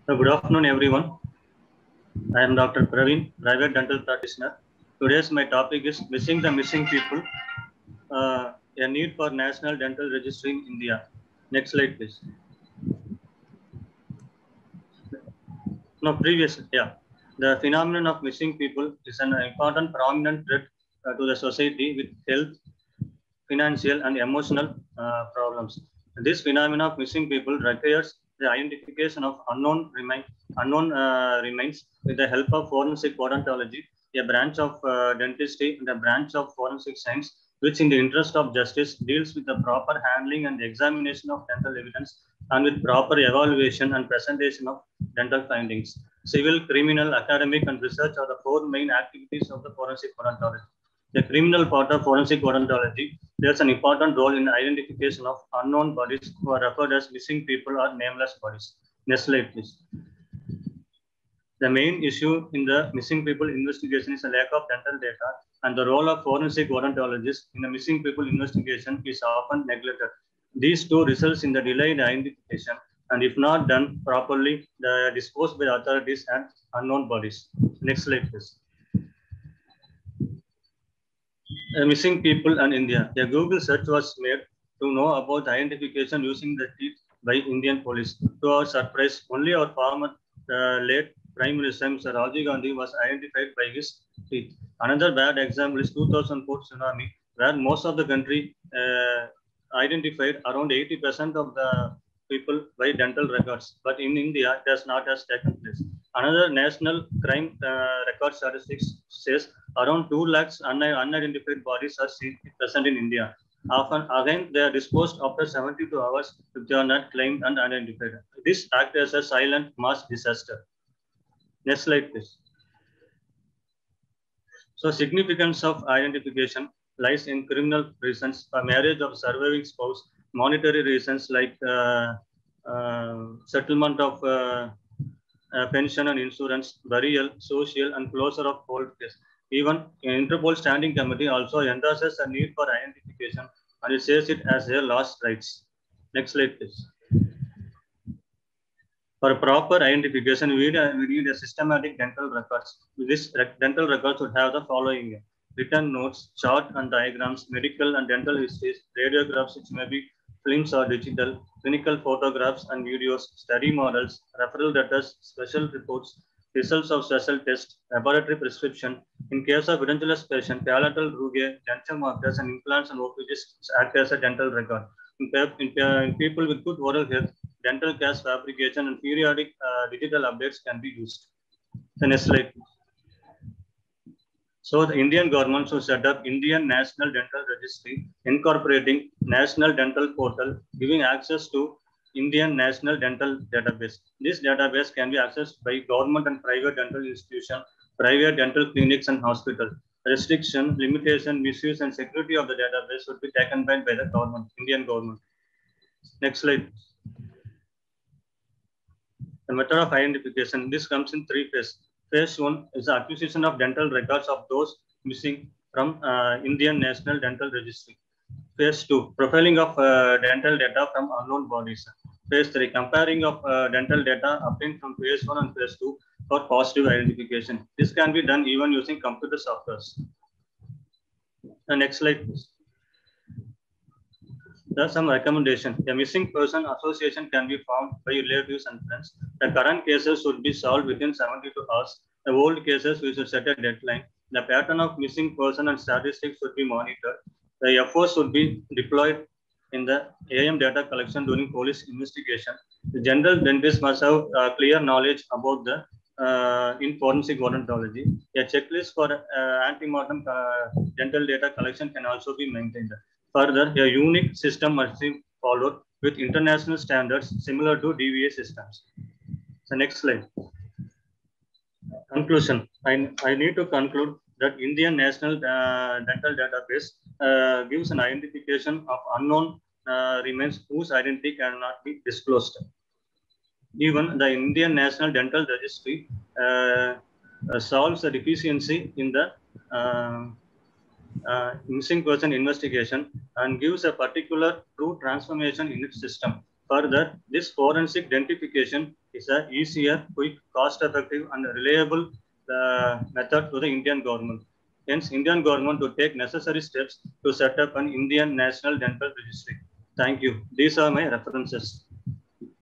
Good afternoon, everyone. I am Dr. Praveen, private dental practitioner. Today's my topic is missing the missing people, a need for national dental registry in India. Next slide, please. No, previous, yeah. The phenomenon of missing people is an important prominent threat to the society with health, financial, and emotional problems. This phenomenon of missing people requires the identification of unknown remains with the help of forensic odontology, a branch of dentistry and a branch of forensic science, which in the interest of justice deals with the proper handling and examination of dental evidence and with proper evaluation and presentation of dental findings. Civil, criminal, academic, and research are the four main activities of the forensic odontology. The criminal part of forensic odontology plays an important role in identification of unknown bodies who are referred as missing people or nameless bodies. Next slide, please. The main issue in the missing people investigation is a lack of dental data, and the role of forensic odontologists in the missing people investigation is often neglected. These two results in the delayed identification, and if not done properly, the disposed by authorities and unknown bodies. Next slide, please. Missing people and India. A Google search was made to know about identification using the teeth by Indian police. To our surprise, only our former late Prime Minister Mr. Rajiv Gandhi was identified by his teeth. Another bad example is 2004 tsunami, where most of the country identified around 80% of the people by dental records. But in India, it has not has taken place. Another national crime record statistics says around 2 lakhs unidentified bodies are present in India. Often, again, they are disposed after 72 hours if they are not claimed and identified. This acts as a silent mass disaster. Next slide, please. So, significance of identification lies in criminal reasons, marriage of surviving spouse, monetary reasons like settlement of pension and insurance, burial, social, and closure of cold case. Even Interpol Standing Committee also endorses a need for identification, and it says it as their last rights. Next slide, please. For proper identification, we need a systematic dental records. This dental records would have the following: written notes, chart and diagrams, medical and dental histories, radiographs, which may be films or digital, clinical photographs and videos, study models, referral letters, special reports, results of special tests, laboratory prescription. In case of edentulous patient, palatal rugae, dental markers, and implants and orthosis act as a dental record. In people with good oral health, dental cast fabrication and periodic digital updates can be used. The next slide. So the Indian government should set up Indian National Dental Registry, incorporating National Dental Portal, giving access to Indian National Dental Database. This database can be accessed by government and private dental institutions, private dental clinics and hospitals. Restriction, limitation, misuse, and security of the database should be taken by the government, Indian government. Next slide. The method of identification. This comes in three phases. Phase 1 is the acquisition of dental records of those missing from Indian National Dental Registry. Phase 2, profiling of dental data from unknown bodies. Phase 3, comparing of dental data obtained from phase 1 and phase 2 for positive identification. This can be done even using computer softwares. The next slide, please. There are some recommendations. A missing person association can be formed by relatives and friends. The current cases should be solved within 72 hours. The old cases, we should set a deadline. The pattern of missing person and statistics should be monitored. The efforts should be deployed in the AM data collection during police investigation. The general dentist must have clear knowledge about the in forensic odontology. A checklist for antemortem dental data collection can also be maintained. Further, a unique system must be followed with international standards similar to DVA systems. So next slide. Conclusion. I need to conclude that Indian National Dental Database gives an identification of unknown remains whose identity cannot be disclosed. Even the Indian National Dental Registry solves a deficiency in the missing person investigation and gives a particular true transformation in its system. Further, this forensic identification is a easier, quick, cost-effective, and reliable method to the Indian government. Hence, Indian government to take necessary steps to set up an Indian National Dental Registry. Thank you. These are my references.